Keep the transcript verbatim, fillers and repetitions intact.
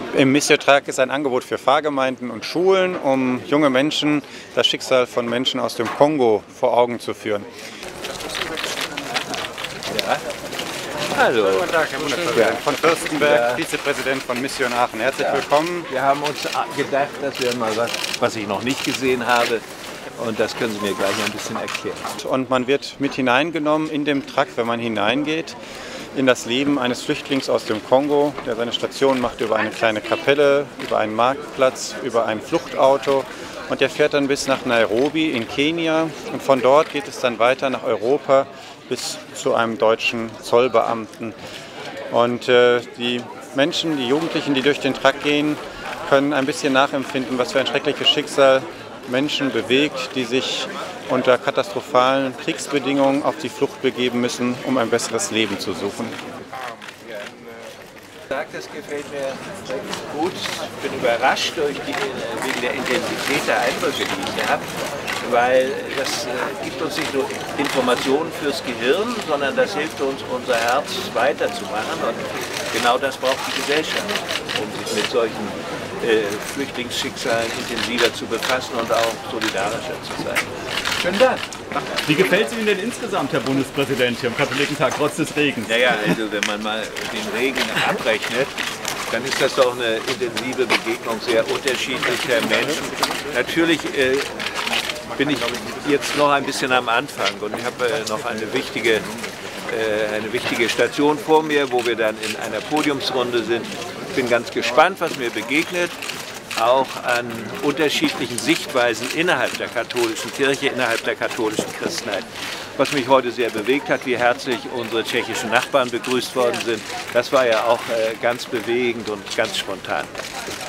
Im Missio-Trakt ist ein Angebot für Pfarrgemeinden und Schulen, um junge Menschen das Schicksal von Menschen aus dem Kongo vor Augen zu führen. Ja. Hallo. Guten Tag, Herr Bundespräsident von Fürstenberg, ja. Vizepräsident von Mission Aachen. Herzlich ja. willkommen. Wir haben uns gedacht, dass wir mal was, was ich noch nicht gesehen habe, und das können Sie mir gleich ein bisschen erklären. Und man wird mit hineingenommen in dem Trakt, wenn man hineingeht, in das Leben eines Flüchtlings aus dem Kongo, der seine Station macht über eine kleine Kapelle, über einen Marktplatz, über ein Fluchtauto. Und der fährt dann bis nach Nairobi in Kenia. Und von dort geht es dann weiter nach Europa bis zu einem deutschen Zollbeamten. Und äh, die Menschen, die Jugendlichen, die durch den Trakt gehen, können ein bisschen nachempfinden, was für ein schreckliches Schicksal Menschen bewegt, die sich unter katastrophalen Kriegsbedingungen auf die Flucht begeben müssen, um ein besseres Leben zu suchen. Das gefällt mir gut. Ich bin überrascht durch die, wegen der Intensität der Eindrücke, die ich hier habe, weil das äh, gibt uns nicht nur Informationen fürs Gehirn, sondern das hilft uns, unser Herz weiterzumachen. Und genau das braucht die Gesellschaft, um sich mit solchen äh, Flüchtlingsschicksalen intensiver zu befassen und auch solidarischer zu sein. Schönen Dank. Wie gefällt es Ihnen denn insgesamt, Herr Bundespräsident, hier am Katholikentag, trotz des Regens? Naja, also wenn man mal den Regen abrechnet, dann ist das doch eine intensive Begegnung sehr unterschiedlicher Menschen. Natürlich äh, bin ich jetzt noch ein bisschen am Anfang und ich habe äh, noch eine wichtige, äh, eine wichtige Station vor mir, wo wir dann in einer Podiumsrunde sind. Ich bin ganz gespannt, was mir begegnet. Auch an unterschiedlichen Sichtweisen innerhalb der katholischen Kirche, innerhalb der katholischen Christenheit. Was mich heute sehr bewegt hat, wie herzlich unsere tschechischen Nachbarn begrüßt worden sind, das war ja auch ganz bewegend und ganz spontan.